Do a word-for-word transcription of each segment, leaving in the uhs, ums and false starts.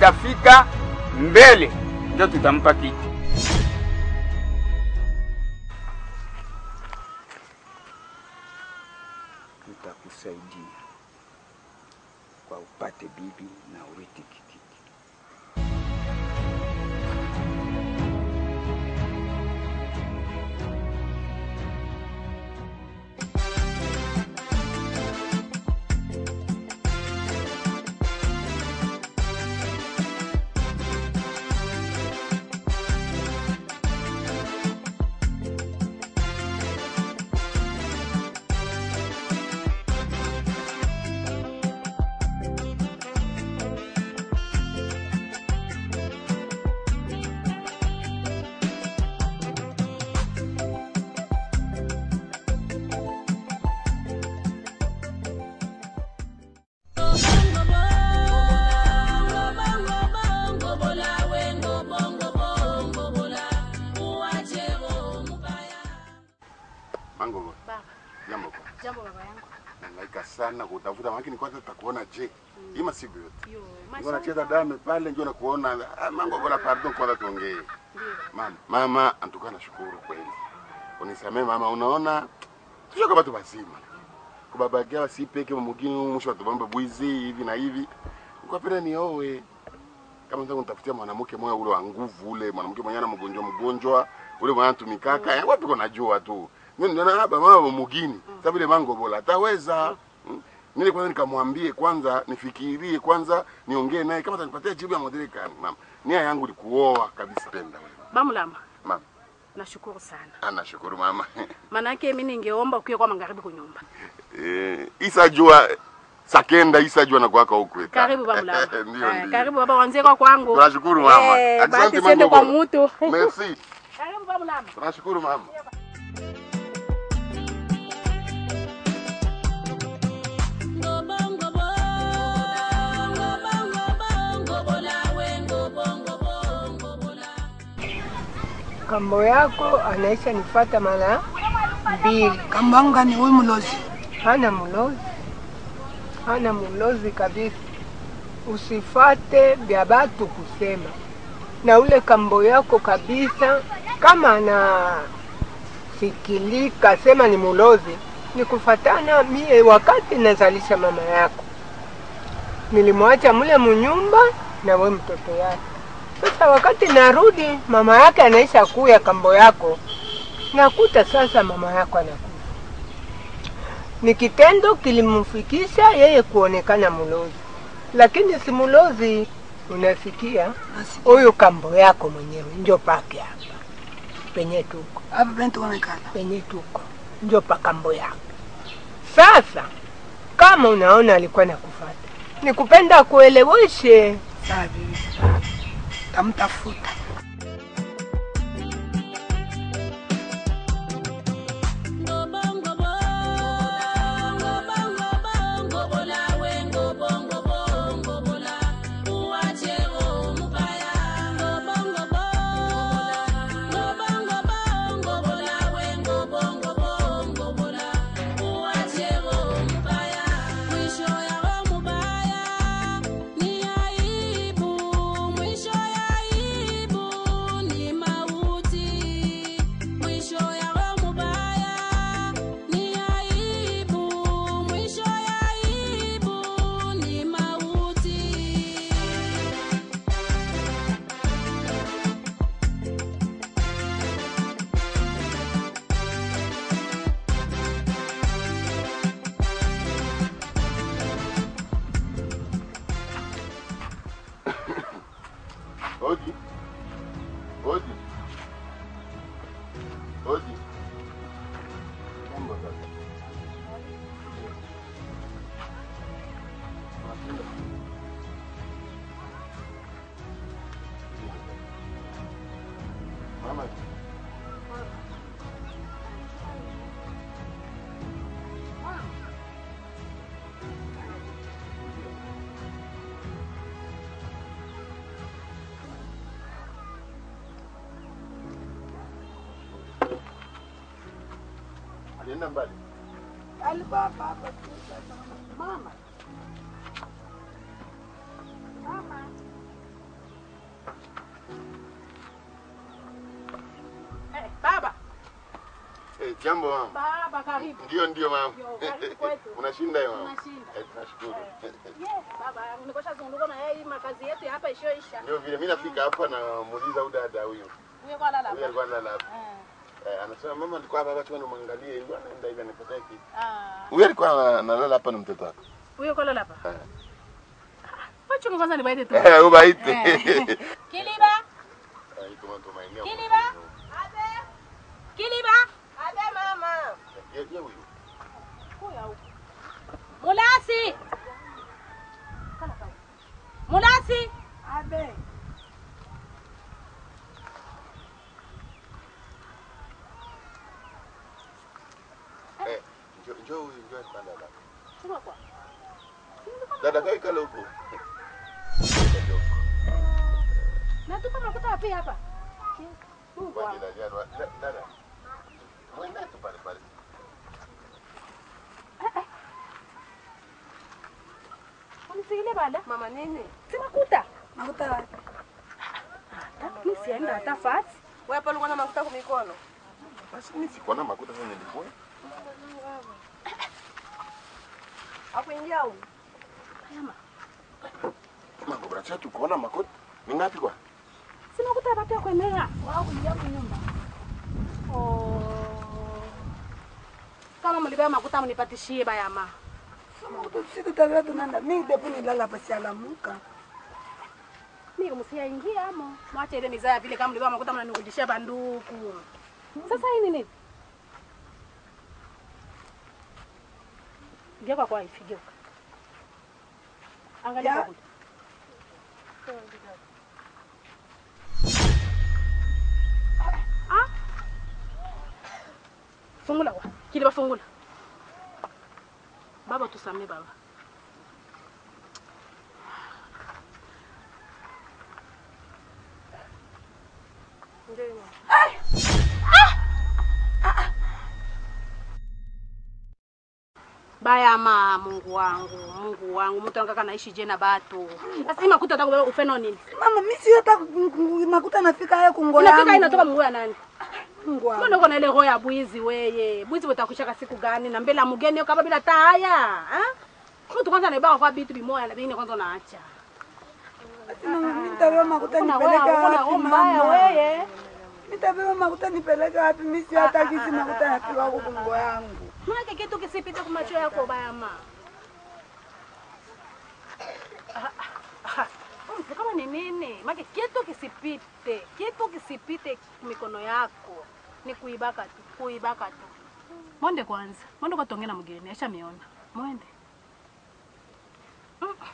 atafika mbele ndio tutampa kiti. Tutakusaidia kwa upate bibi na urithi kiti. Mango. Baba. Jambo kwa. Jambo baba yangu. Nangaika sana kutafuta makini kwanza tutakuona je. Mm. Hii masiku yote. Yo, mashallah. Unacheza dame pale njoo na kuona ah, Mango bora pardon kwanza tuongee. Ndio. Mama, mama antukana shukuru kweli. Unisamee mama, unaona sio kama tu bazima. Kwa baba gala si peke mwingine mwisho atubamba bwizi hivi na hivi. Kwa pena nioe. Kama nataka nitafutia mwanamke moyo ule wa nguvu ule, mwanamke mwenye ana mgonjwa mgonjwa, ule mwana tumikaka, mm. wapi kuna jua tu. Mimi ndio na baba mama mugini. Mm. Sababu ile Mango bora ataweza. Mm. Nili kwanza nikamwambie kwanza nifikirie kwanza niongee naye kama atanipatia jibu ya modeleka mama. Nia yangu ni kuoa kabisa penda wewe. Bamulama. Mama. Nashukuru sana. Ana shukuru mama. Maana yake mimi ningeomba ukiwa kwa magharibi kwa nyumba. Eh, isa jua sakenda isa jua na kwako huko. Karibu Bamulama. Ndio eh, ndio. Karibu baba wanzie kwa kwangu. Tunashukuru mama. Eh, asante Mango kwa mtu. Merci. Karibu Bamulama. Tunashukuru mama. Kambo yako anaisha nifata mara mbili. Kambanga ni huyu mlozi. Hana mlozi. Hana mlozi kabisa. Usifate vya batu kusema. Na ule kambo yako kabisa kama ana fikilika sema ni mlozi, ni kufatana mie wakati nazalisha mama yako. Nilimwacha mule munyumba na we mtoto yake. Sasa wakati narudi mama yake anaisha kuya kambo yako. Nakuta sasa mama yako anakufa. Ni kitendo kilimfikisha yeye kuonekana mulozi. Lakini si mulozi, unasikia? Huyu kambo yako mwenyewe ndio pake hapa. Penye tuko. Hapa penye tuonekana. Penye tuko. Ndio pa kambo yako. Sasa kama unaona alikuwa nakufuata, nikupenda kueleweshe. Sawa bibi. Tamtafuta. Odi. Odi. Odi. Mambo sasa. Mama. Alienda mbali. Alibaba hapa. Mama. Mama. Jambo mama. Baba karibu. Ndio ndio mama. Yo, karibu kwetu. Unashinda hiyo mama? Tunashinda. Eh, tunashukuru. Yes, baba, nikosha zunguka na yeye makazi yetu hapa ishoisha. Ndio vile mimi nafika hapa na muuliza huyu dada huyu. Huyo kwa lala. Huyu alikuwa analala hapa. Eh. Eh, anasema mama alikuwa hapa wakati wanamwangalia hivi anaenda hivi anapata hiki. Ah. Huyu alikuwa analala hapa na mtoto wake. Huyo kwa lala hapa. Eh. Wacha kwanza nibaite tu. Eh, ubaite. Kiliba. Eh, iko mtu maeneo. Kiliba. Abe. Kiliba. Abe mama. Yeye yeye huyu. Huyo. Mulasi. Mulasi. Abe. Eh, njoo njoo huyu njoo alikuwa analala. Chukua kwa. Dada kai kale huko. Na tuko makuta wapi hapa? Mungu Kwa wangu. jina jana dada. Mwenda tu pale pale. Unisigile bale? Mama nini? Si makuta. Makuta wapi? Mimi sienda hata fasi. Wewe hapo ulikuwa na makuta kwa mikono. Basi mimi sikuona makuta sasa nilikuwa. Hapo ingia huko. Ayama. Mambo bracha tukuona makuta. Ni ngapi kwa? Si makuta hapa kuenea. Wao kuingia kwa nyumba. Oh. Kama mlibeba makuta mnipatishie bayama. Makuta sisi tutaweza tunaenda. Mimi ndipo nilala hapa sialamuka. Mimi msiingia amo. Mwache ile mizaa vile kama mlibeba makuta mnanirudishia banduku. Sasa hii nini? Geuka kwa hivi, geuka. Angalia Ya. kwa. Ah? Fungula kwa. Kile bafungula. Baba tusamee baba. Ndio. Baya ma Mungu wangu, Mungu wangu, mtu angaka naishi je na batu. Sasa makuta utakubeba ufeno nini? Mama mimi sio hata makuta nafika haya kungola. Unafika inatoka mungu ya nani? Mungu wangu. Mbona uko na ile roho ya bwizi weye? Bwizi utakushaka siku gani na mbele ya mgeni kama bila taya? Ha? Mtu kwanza anaiba kwa vitu bimoya na vingine kwanza unaacha. Mama mimi nitabeba makuta Kuna nipeleka wewe, kuna wapi mbaya mama? weye. Nitabeba makuta nipeleka wapi? Mimi sio hata kisi makuta nafika huko kungo yangu. Mbona kitu kisipite kwa macho yako baya ma? Mtu kama ni nini? Maki kitu kisipite, kitu kisipite mikono yako. Ni kuibaka tu, kuibaka tu. Mwende kwanza. Mwende kwa tongea na mgeni, acha miona. Mwende. Mm.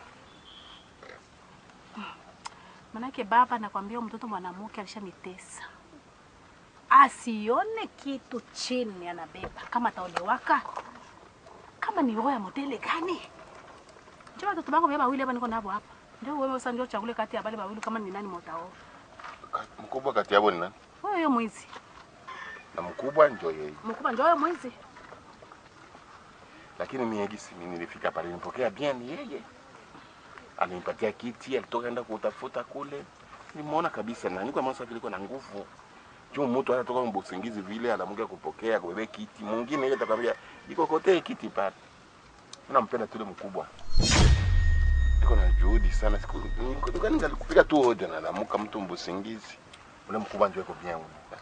Manake baba nakwambia mtoto mwanamke alishanitesa. Asione kitu chini anabeba kama taolewaka. Kama ni roho ya modele gani? Njoo watoto wako beba wili hapa niko nabo hapa. Ndio wewe sasa ndio chakule kati ya wale wawili kama ni nani motao. Mkubwa kati yao ni nani? Wewe hiyo mwizi. Na mkubwa njoo yeye. Mkubwa ndio wewe mwizi. Lakini mimi hegisi mimi nilifika pale nilipokea bien ni yeye. Alinipatia kiti, alitoka enda kutafuta kule. Nimeona kabisa na niko mwanzo vile na nguvu. Juu mtu anatoka mbusingizi vile anamuga kupokea kubebe kiti. Mwingine yeye atakwambia iko kote kiti pale. Unampenda tule mkubwa. Niko na juhudi sana siku niko tukani ngalikupiga tu hoja na anamuka mtu mbusingizi. Ule mkubwa njoo yuko bien.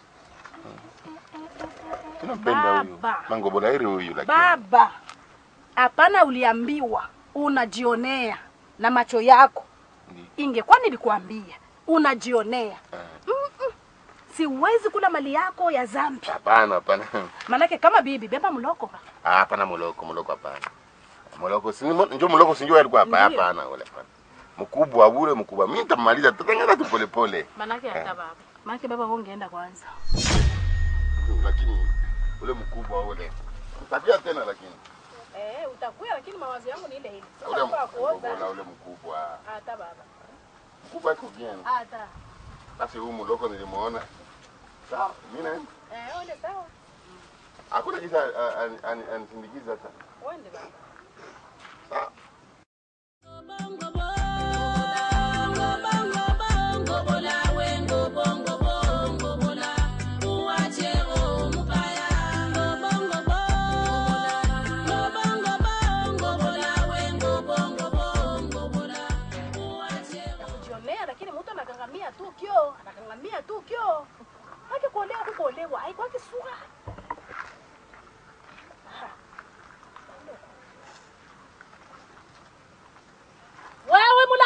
Tunampenda huyu. Mango bolairi huyu lakini. Baba. Hapana uliambiwa unajionea na macho yako. Ingekuwa nilikuambia unajionea. Mm -mm. Siwezi kula mali yako ya zambi. Hapana, hapana. Manake kama bibi beba mloko. Ah, hapana mloko, mloko hapana. Mloko si njoo mloko si njoo alikuwa hapa hapana wala hapana. Mkubwa bure mkubwa. Mimi nitamaliza tutengana tu pole pole. Manake hata baba. Manake baba ungeenda kwanza. Lakini ule mkubwa ule. Utakia tena lakini. Eh, utakuya lakini mawazo yangu ni ile ile. Ule mkubwa ule mkubwa. Hata baba. Mkubwa iko bien. Hata. Basi huyu mloko nilimuona. Sawa, mimi naenda. Eh, ole sawa. Hakuna kisa anisindikiza hata. Wende baba. Sawa. Bongo bongo bongo bola uache o mubaya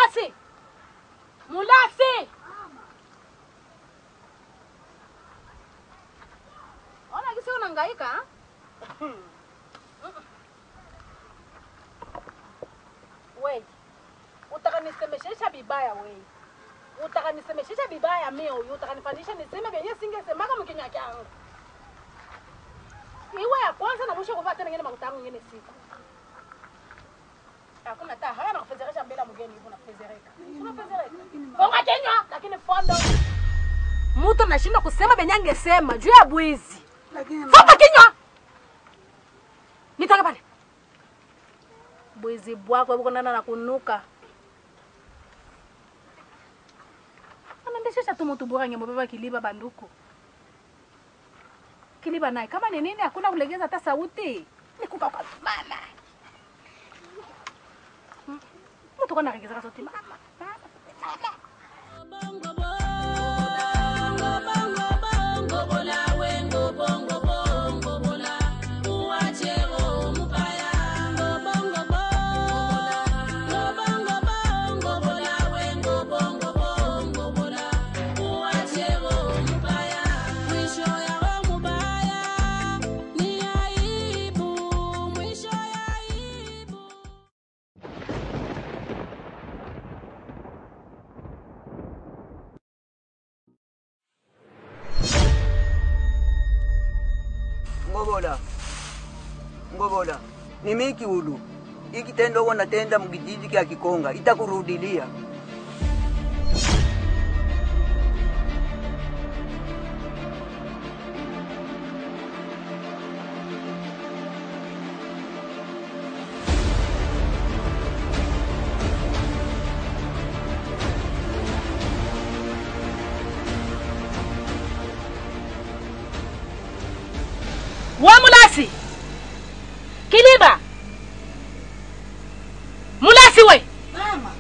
Mulasi. Mulasi. Ona kisi unahangaika, ha? Wewe, utakanisemeshesha bibaya wewe. Utakanisemeshesha bibaya mimi huyu, utakanifanyisha niseme vyenye singesemaka mkinywa changu. Iwe ya kwanza na mwisho kuvaa tena ngine makutangu ngine siku. Hakuna taa, haya na kufezeresha mbele mgeni hivyo na kufezereka. Unafezereka. Funga kinywa lakini fondo. Mtu anashinda kusema vyenye angesema juu ya bwizi. Lakini Funga kinywa. Nitoke pale. Bwizi bwako yuko nana na kunuka. Anandeshesha tu mtu bora ngemobeba kiliba banduku. Kiliba naye kama ni nini hakuna kulegeza hata sauti. Nikuka kwa mama. Mtu kana regeza sauti mama. Mama. Bongo bongo bongo bongo bola wengo bongo bongo bola. Uachero mupaya bongo bongo bongo bongo bola wengo bongo bongo bola. Uachero mupaya mwisho ya mubaya ni aibu mwisho ya aibu. Ngobola. Ngobola. Ni miki ulu. Iki tendo wana tenda mgijiji kya Kikonga. Itakurudilia. Wa Mulasi. Kiliba. Mulasi we. mama,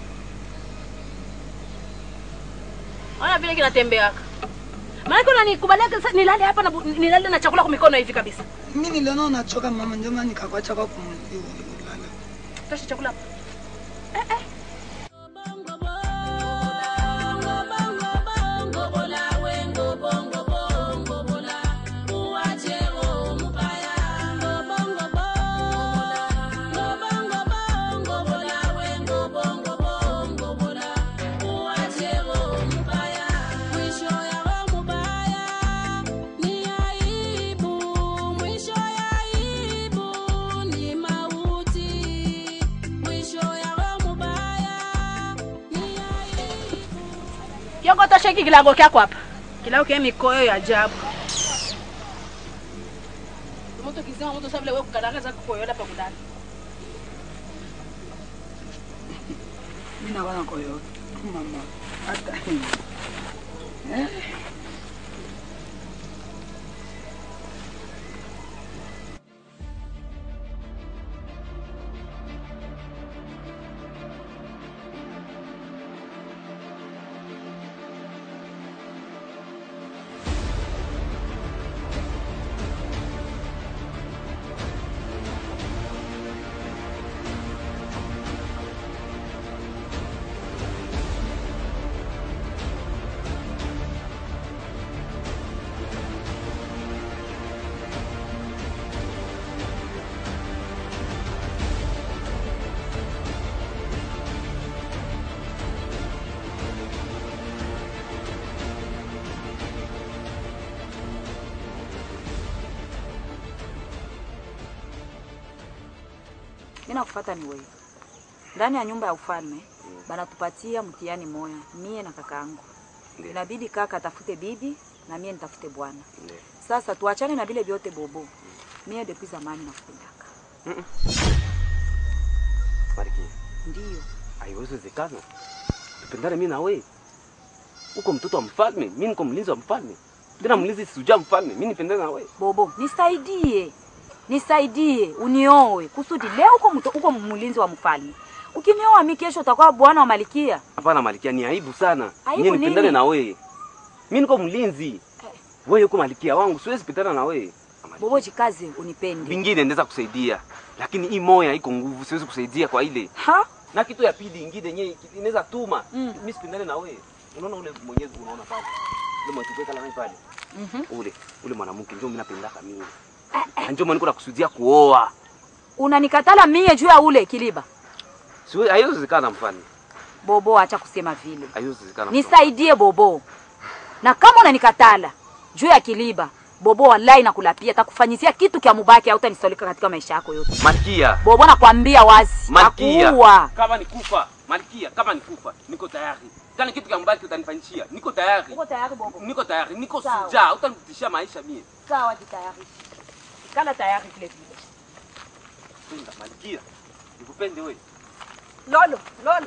Ona vile kinatembea. Maana kuna nikubalia nilale hapa na nilale na chakula kwa mikono hivi kabisa. mimi niliona unachoka mama, ndio maana nikakwacha kwa kumlala. Tosha chakula hapa. Eh eh. Yoko tosheki kilango kyako hapa. Kilango kia mikoyo ya ajabu. Mtu kizima mtu sabile wewe kukalanga za kukoyo hapa kudani. Mimi na wana koyo mama, hata eh Mimi nakufuata ni wewe. Ndani ya nyumba ya ufalme mm. banatupatia mtihani moya, mie na kakaangu. Inabidi kaka atafute bibi na mie nitafute bwana. Sasa tuachane na vile vyote bobo. Mie depuis zamani nakupendaka. Mm. Mariki. Ndio. Haiwezekana. Tupendane mimi na wewe. Uko mtoto wa mfalme, mimi niko mlinzi wa mfalme. Tena mlinzi sijua mfalme, mimi nipendane na wewe. Bobo, nisaidie. Nisaidie, unioe. Kusudi leo uko mto uko mlinzi wa mfalme. Ukinioa mimi kesho utakuwa bwana wa malikia. Hapana malikia, ni aibu sana. Mimi nipendane na wewe. Mimi niko mlinzi. Eh. Wewe uko malikia wangu, siwezi pitana na wewe. Bobo jikaze unipende. Vingine ndeza kusaidia, lakini hii moya iko nguvu, siwezi kusaidia kwa ile. Ha? Na kitu ya pili ingine yenyewe inaweza tuma. Mm. Mimi sipendane na wewe. Unaona ule Mwenyezi unaona pale. Ule mtu kala nani pale? Mhm. Ule ule mwanamke ndio mimi napendaka mimi. Na ndio maana niko nakusudia kuoa. Unanikatala mie juu ya ule Kiliba? Sio haiwezekana mfalme. Bobo, acha kusema vile. Haiwezekana. Nisaidie Bobo. Na kama unanikatala juu ya Kiliba, Bobo wallahi nakulapia atakufanyisia kitu kia mubaki au utanisoleka katika maisha yako yote. Malkia. Bobo nakwambia wazi. Malkia. Nakuua. Kama nikufa, Malkia, kama nikufa, niko tayari. Kama kitu kia mubaki utanifanyishia, niko tayari. Uko tayari Bobo? Niko tayari, niko Sawa. sujaa, utanitishia maisha mie. Sawa, jitayari. Kala tayari vile vile. Penda Malkia. Nikupende wewe. Lolo, Lolo.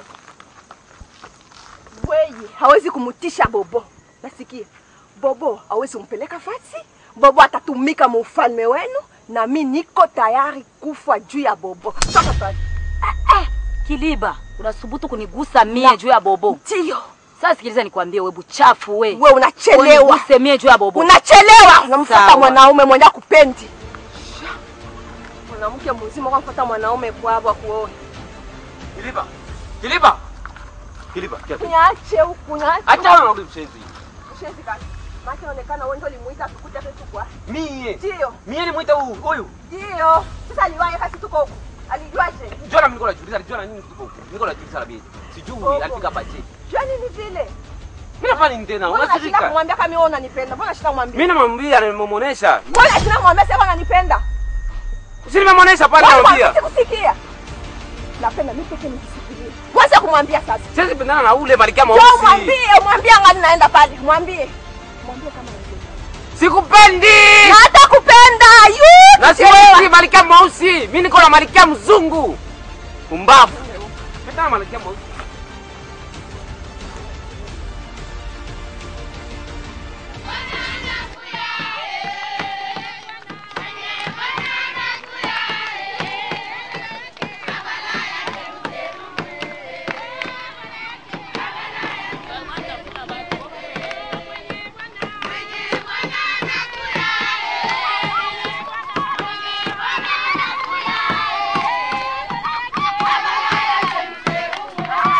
Wewe hawezi kumutisha Bobo. Nasikia. Bobo hawezi kumpeleka fasi. Bobo atatumika mufalme wenu na mimi niko tayari kufa juu ya Bobo. Toka pale. Eh, eh, Kiliba, unasubutu kunigusa mie juu ya Bobo. Ndio. Sasa sikiliza nikwambie, wewe buchafu we. Wewe unachelewa. Uniguse mie juu ya Bobo. Unachelewa. Unamfuata Sawa. mwanaume mwenye kupendi. Mwanamke mzima kwa kufuata mwanaume kwa hapo kuoa. Kiliba. Kiliba. Kiliba, kia. Niache huku, niache. Acha na ule mshenzi. Mshenzi kaka. Maana inaonekana wewe ndio ulimuita tukute kwetu kwa. Mie. Ndio. Mie nimuita huyu, huyu. Ndio. Sasa aliwahi kasi tuko huku. Alijuaje? Jona mimi niko najiuliza, alijua nini tuko huko. Niko najiuliza la bibi. Sijui Bobo. alifika baje. Jua nini vile? Mimi nafanya nini tena? Mbona shida Unasirika. kumwambia kama wewe unanipenda? Mbona shida kumwambia? Mimi namwambia nimemuonesha. Mbona shida kumwambia sema unanipenda? Si nimemuonesha pale namwambia. Sikusikia. Napenda mimi pekee nikisikilie. Kwanza kumwambia sasa. Siwezi pendana na ule Malkia Njoo mweusi. mwambie, mwambie ngani naenda pale. Mwambie. Mwambie kama unanipenda. Sikupendi. Na hata kupenda. Yu! Na siwezi Malkia mweusi. Mimi niko na Malkia mzungu. Umbavu. Pendana na Malkia mweusi. Bye.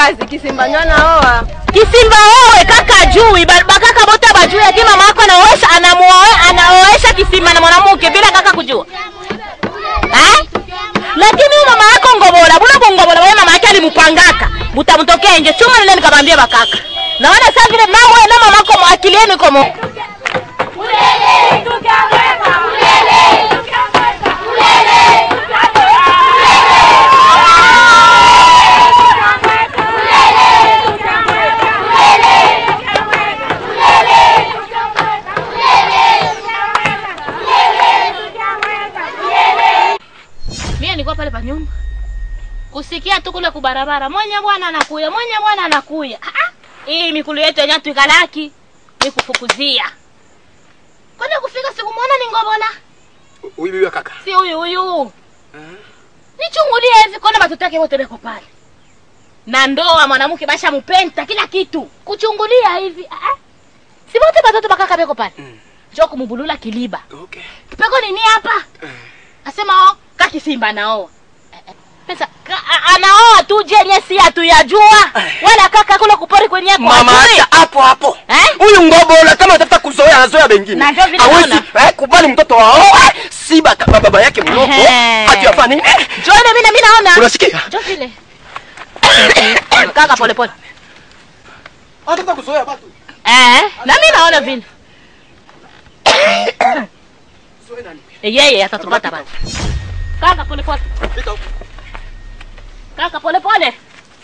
Shangazi, Kisimba nyana oa. Kisimba owe kaka jui, bakaka bota bajui ati mama yako anaoesha anamuoe anaoesha Kisimba na mwanamke bila kaka kujua. Eh? Lakini mama yako ngobola, buna bongobola wewe mama yake alimupangaka. Butamtokea nje chuma nile nikamwambia bakaka. Naona sasa vile mawe na mama yako akili yenu iko mo. Ulele, tukiamweka, ulele, tukiamweka, ulele, nilikuwa pale pa nyumba. Kusikia tu kule kubarabara, mwenye bwana anakuya, mwenye bwana anakuya. Ah, hii mikulu yetu yenyewe tuikalaki, ni kufukuzia. Kwani kufika sikumwona ni ngobola? Huyu bibi kaka. Si huyu huyu. Eh? Nichungulie hivi kona batutake wote beko pale. Na ndoa mwanamke basha mpenta kila kitu. Kuchungulia hivi. Ah. Si wote batoto bakaka beko pale. Mm. Njoo kumubulula kiliba. Okay. Kipeko nini hapa? Eh. Asema oh, kaki Simba naoa. Pesa anaoa tu je nyesi atu yajua. Wala kaka kule kupori kwenye hapo. Mama acha hapo hapo. Huyu eh? Ngobola kama anataka kuzoea anazoea bengine. Hawezi eh kubali mtoto wao. Siba baba yake mnoko. Hati afanye nini? Njoo mimi mimi naona. Unasikia? Njoo vile. Kaka pole pole. Anataka kuzoea watu. Eh, na mimi naona vile. Zoea nani? Yeye atatupata basi. Kaka pole pole. Kaka pole pole.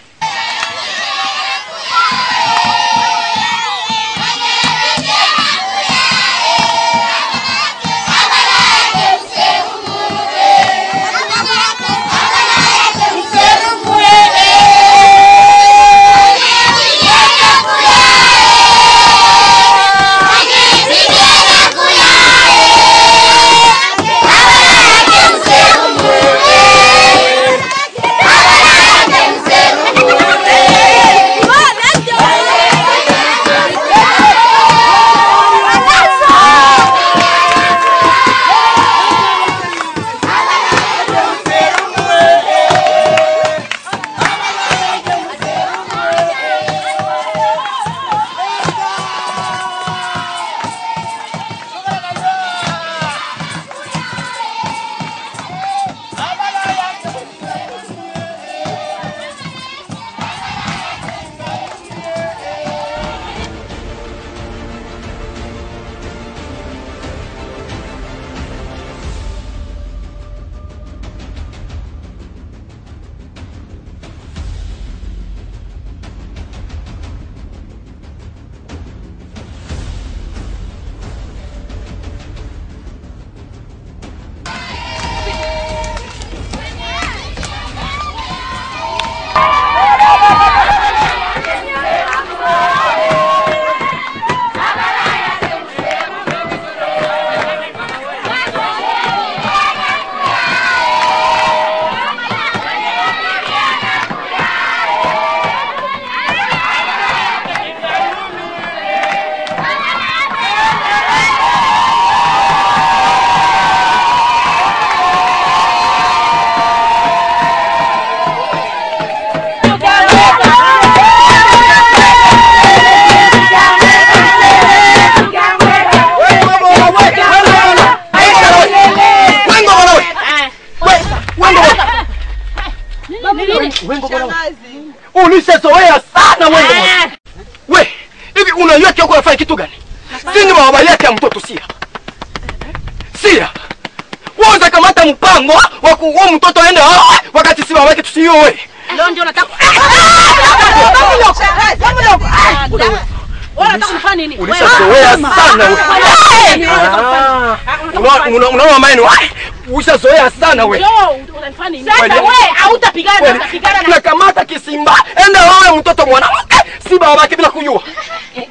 Ulishazoea sana wewe. We, hivi unajua kioko unafanya kitu gani? Sini baba yake ya mtoto sia. Sia. Woza kamata mpango wa kuua mtoto aende wakati si baba yake tusioe. Leo ndio nataka. Wala unafanya nini? Ulishazoea sana wewe. Unaona unaona maana wewe. Ulishazoea sana wewe. Unafanya nini? Sasa wewe hautapigana, utapigana na kamata Kisimba. Enda wewe mtoto mwanamke, si baba yake bila kujua.